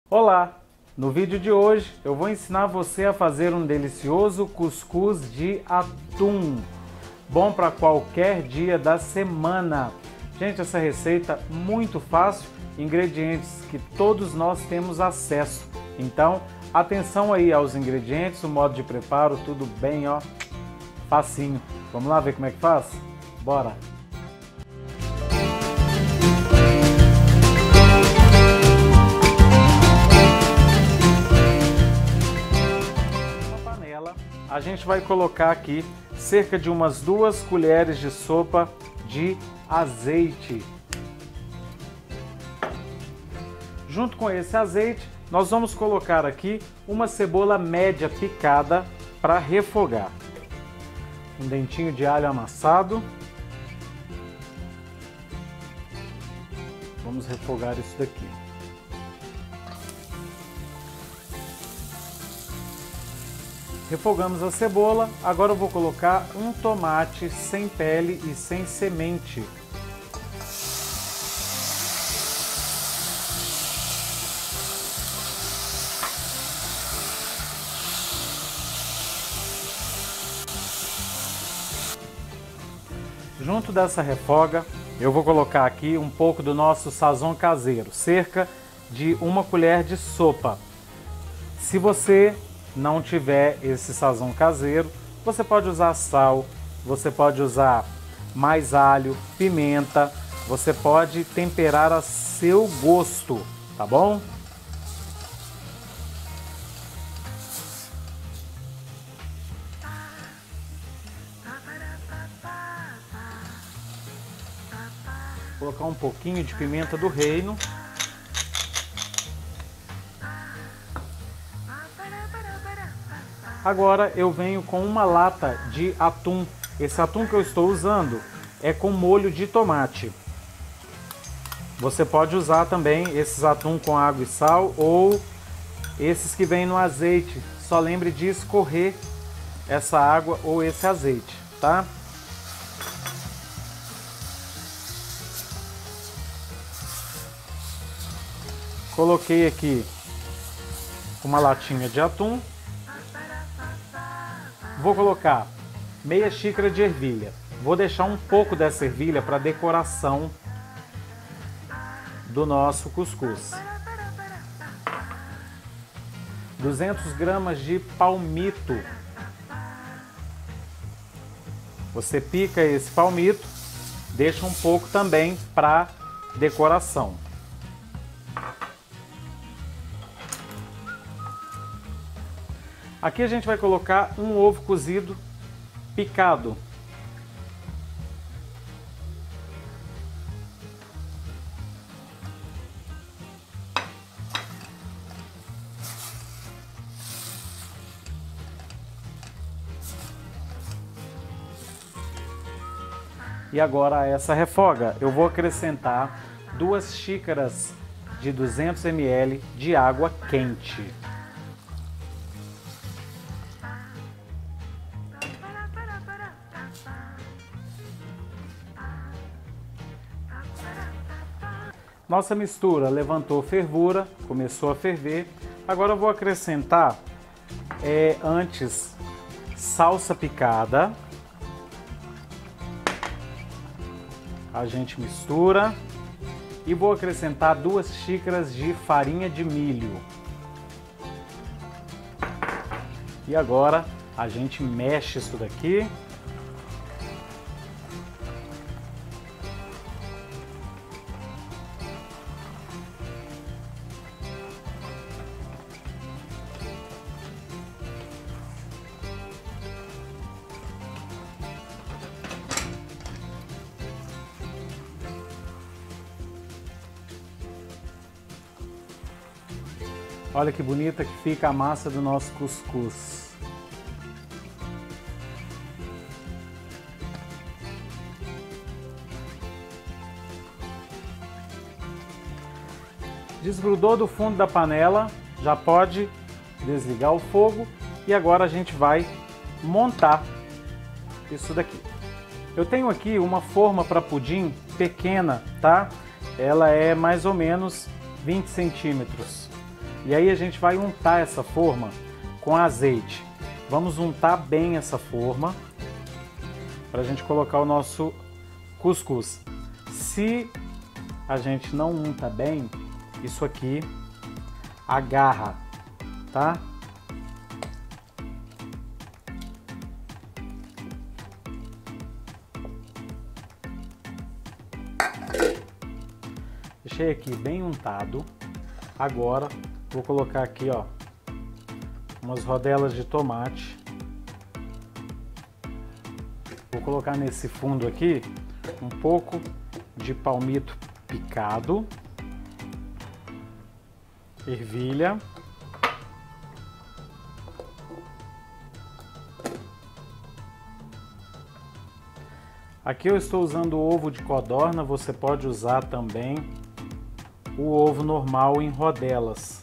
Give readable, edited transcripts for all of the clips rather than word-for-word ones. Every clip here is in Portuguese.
Olá! No vídeo de hoje eu vou ensinar você a fazer um delicioso cuscuz de atum, bom para qualquer dia da semana. Gente, essa receita muito fácil, ingredientes que todos nós temos acesso. Então, atenção aí aos ingredientes, o modo de preparo, tudo bem, ó, facinho. Vamos lá ver como é que faz? Bora! A gente vai colocar aqui cerca de umas 2 colheres de sopa de azeite. Junto com esse azeite, nós vamos colocar aqui uma cebola média picada para refogar. Um dentinho de alho amassado. Vamos refogar isso daqui. Refogamos a cebola, agora eu vou colocar um tomate sem pele e sem semente. Junto dessa refoga, eu vou colocar aqui um pouco do nosso sazon caseiro, cerca de 1 colher de sopa. Se você não tiver esse sazon caseiro, você pode usar sal, você pode usar mais alho, pimenta, você pode temperar a seu gosto, tá bom? Vou colocar um pouquinho de pimenta do reino. Agora eu venho com uma lata de atum. Esse atum que eu estou usando é com molho de tomate. Você pode usar também esses atum com água e sal ou esses que vêm no azeite. Só lembre de escorrer essa água ou esse azeite, tá? Coloquei aqui uma latinha de atum. Vou colocar meia xícara de ervilha. Vou deixar um pouco dessa ervilha para decoração do nosso cuscuz. 200 gramas de palmito. Você pica esse palmito, deixa um pouco também para decoração. Aqui a gente vai colocar um ovo cozido picado. E agora a essa refoga eu vou acrescentar 2 xícaras de 200 ml de água quente. Nossa mistura levantou fervura, começou a ferver. Agora eu vou acrescentar antes salsa picada. A gente mistura e vou acrescentar 2 xícaras de farinha de milho. E agora a gente mexe isso daqui. Olha que bonita que fica a massa do nosso cuscuz. Desgrudou do fundo da panela, já pode desligar o fogo e agora a gente vai montar isso daqui. Eu tenho aqui uma forma para pudim pequena, tá? Ela é mais ou menos 20 centímetros. E aí a gente vai untar essa forma com azeite. Vamos untar bem essa forma para a gente colocar o nosso cuscuz. Se a gente não unta bem, isso aqui agarra, tá? Deixei aqui bem untado. Agora vou colocar aqui, ó, umas rodelas de tomate. Vou colocar nesse fundo aqui um pouco de palmito picado, ervilha, aqui eu estou usando o ovo de codorna, você pode usar também o ovo normal em rodelas.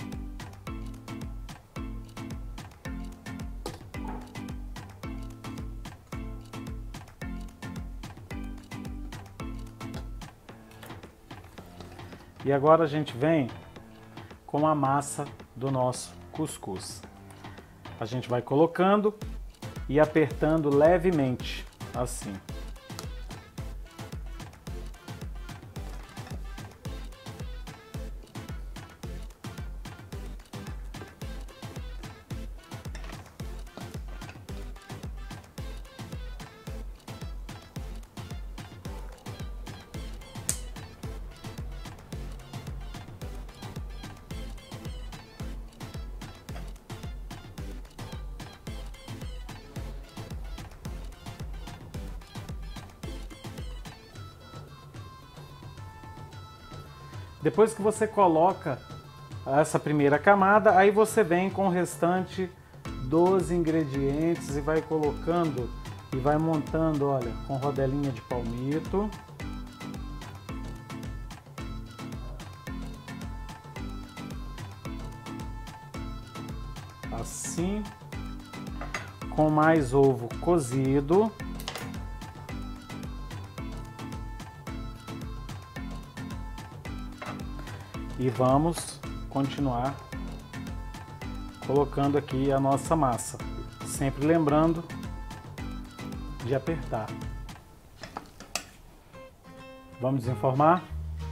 E agora a gente vem com a massa do nosso cuscuz. A gente vai colocando e apertando levemente, assim. Depois que você coloca essa primeira camada, aí você vem com o restante dos ingredientes e vai colocando e vai montando, olha, com rodelinha de palmito. Assim, com mais ovo cozido. E vamos continuar colocando aqui a nossa massa, sempre lembrando de apertar. Vamos desenformar.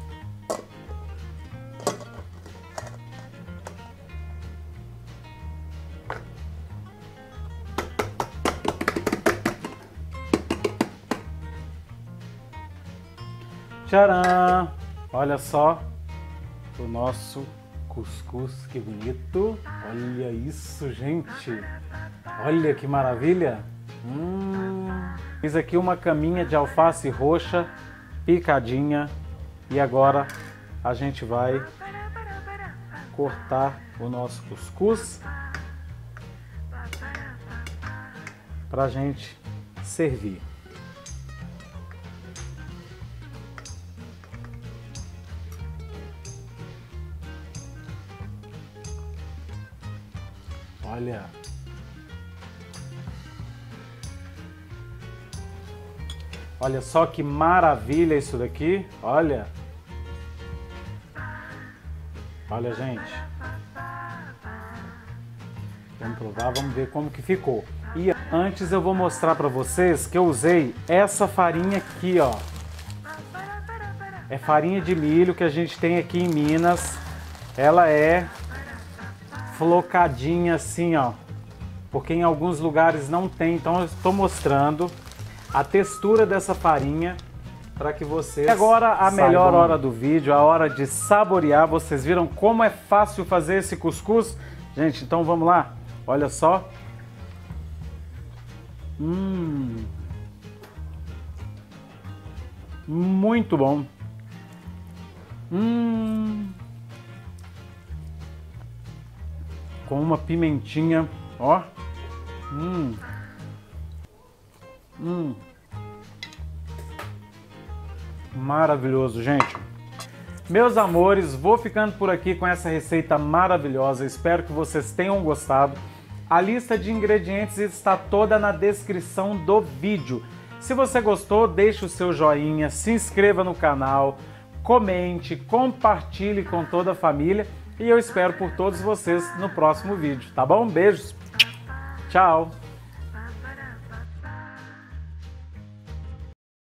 Tcharam! Olha só o nosso cuscuz, que bonito. Olha isso, gente. Olha que maravilha. Fiz aqui uma caminha de alface roxa picadinha e agora a gente vai cortar o nosso cuscuz para a gente servir. Olha, olha só que maravilha isso daqui, olha, olha gente, vamos provar, vamos ver como que ficou. E antes eu vou mostrar para vocês que eu usei essa farinha aqui, ó, é farinha de milho que a gente tem aqui em Minas, ela é flocadinha assim, ó, porque em alguns lugares não tem, então eu estou mostrando a textura dessa farinha para que vocês saibam. Agora a melhor hora do vídeo, a hora de saborear. Vocês viram como é fácil fazer esse cuscuz? Gente, então vamos lá, olha só. Muito bom. Com uma pimentinha, ó. Maravilhoso, gente. Meus amores, vou ficando por aqui com essa receita maravilhosa. Espero que vocês tenham gostado. A lista de ingredientes está toda na descrição do vídeo. Se você gostou, deixe o seu joinha, se inscreva no canal, comente, compartilhe com toda a família. E eu espero por todos vocês no próximo vídeo, tá bom? Beijos, tchau!